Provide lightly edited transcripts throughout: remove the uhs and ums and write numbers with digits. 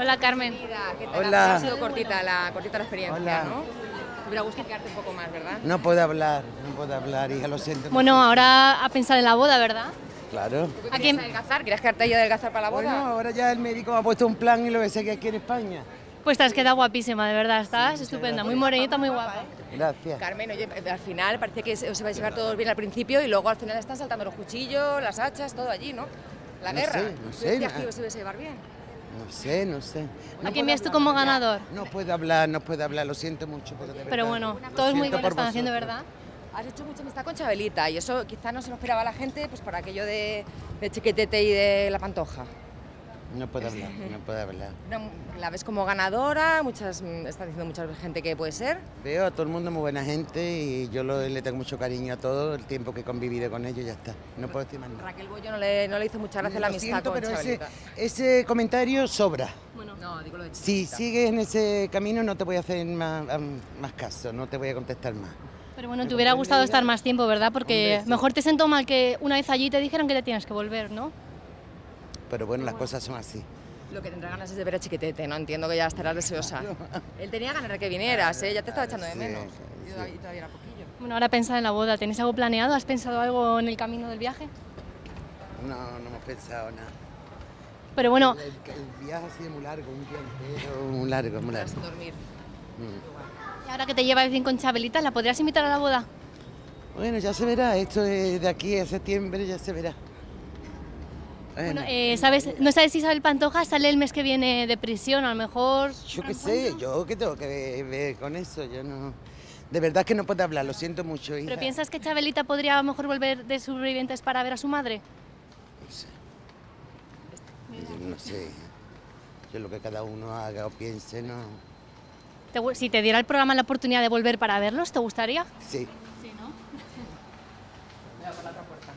Hola, Carmen. ¿Qué tal? Hola. Ha sido cortita la experiencia, Hola. ¿no? Te hubiera gustado quedarte un poco más, ¿verdad? No puedo hablar, hija, lo siento. Bueno, ahora a pensar en la boda, ¿verdad? Claro. ¿A quién adelgazar? ¿Querías quedarte ahí a adelgazar para la boda? Bueno, ahora ya el médico me ha puesto un plan y lo voy a seguir aquí en España. Pues te has quedado guapísima, de verdad, estás estupenda, muy morenita, muy guapa. Gracias. Carmen, oye, al final parece que os vais a llevar todos bien al principio y luego al final están saltando los cuchillos, las hachas, todo allí, ¿no? La No guerra. sé, no ¿Tú sé, decías no. que os ibais a llevar bien? No sé. ¿A quién ves tú como ganador? No puedo hablar, lo siento mucho. Pero, de verdad, Pero bueno, lo todos muy siento bien lo por están haciendo, vosotros. ¿verdad? Has hecho mucha amistad con Chabelita y eso quizás no se lo esperaba la gente, pues por aquello de Chiquetete y de la Pantoja. No puedo hablar. La ves como ganadora, están diciendo mucha gente que puede ser. Veo a todo el mundo muy buena gente y yo le tengo mucho cariño a todo el tiempo que he convivido con ellos, ya está. No puedo decir más nada. Raquel Bollo no le hizo mucha gracia la Lo amistad siento, con pero Chabelita. ese comentario sobra. Bueno, No, digo lo de Si Chiquetita. sigues en ese camino no te voy a hacer más caso, no te voy a contestar más. pero bueno, te hubiera gustado estar más tiempo, ¿verdad? Porque Hombre, sí. mejor te sentó mal que una vez allí te dijeron que te tienes que volver, ¿no? Pero bueno, las cosas son así. Lo que tendrá ganas es de ver a Chiquetete, ¿no? Entiendo que ya estarás deseosa. Él tenía ganas de que vinieras, ¿eh? Ya te estaba echando de Sí, menos. sí. Y todavía era poquillo. Bueno, ahora pensar en la boda, ¿tenéis algo planeado? ¿Has pensado algo en el camino del viaje? No hemos pensado nada. Pero bueno, El viaje ha sido muy largo, un día entero, muy largo. Sin dormir. y ahora que te llevas bien con Chabelita, ¿la podrías invitar a la boda? Bueno, ya se verá, esto es de aquí a septiembre ya se verá. Bueno, ¿sabes? No sabes si Isabel Pantoja sale el mes que viene de prisión, a lo mejor... Yo qué sé, yo qué tengo que ver con eso, yo no... De verdad que no puedo hablar, lo siento mucho, hija. ¿Pero piensas que Chabelita podría a lo mejor volver de Supervivientes para ver a su madre? No sé. Yo no sé. Yo lo que cada uno haga o piense, no... Si te diera el programa la oportunidad de volver para verlos, ¿te gustaría? Sí. Sí, ¿no? Voy a por la otra puerta.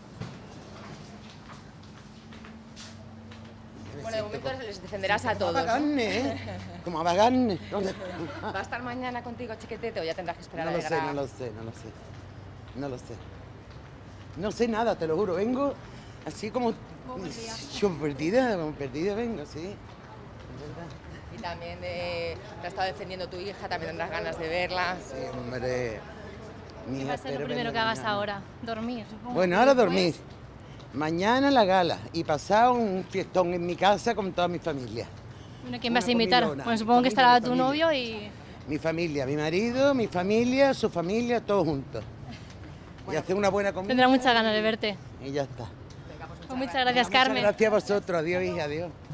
Bueno, de momento les defenderás a todos, Como ¿no? Abagarne, ¿eh? Como Abagarne. ¿Va a estar mañana contigo Chiquetete o ya tendrás que esperar No a lo llegar sé, a... no lo sé. No sé nada, te lo juro. Vengo así como... Yo perdida vengo, sí. Es verdad. Y también te ha estado defendiendo tu hija, también tendrás ganas de verla. Sí, hombre. Mi ¿Qué hija va a ser lo espero primero que verla hagas mañana. ahora? Dormir, supongo. Bueno, Y ahora después- dormir. Mañana la gala y pasado un fiestón en mi casa con toda mi familia. Bueno, ¿quién Una vas a invitar? comilona. Bueno, supongo que Mi estará familia, tu mi novio y... Mi familia, mi marido, mi familia, su familia, todos juntos. Y hacer una buena comida. Tendrá muchas ganas de verte. Y ya está. Pues muchas gracias, Muchas Carmen. gracias a vosotros. Adiós, hija, adiós.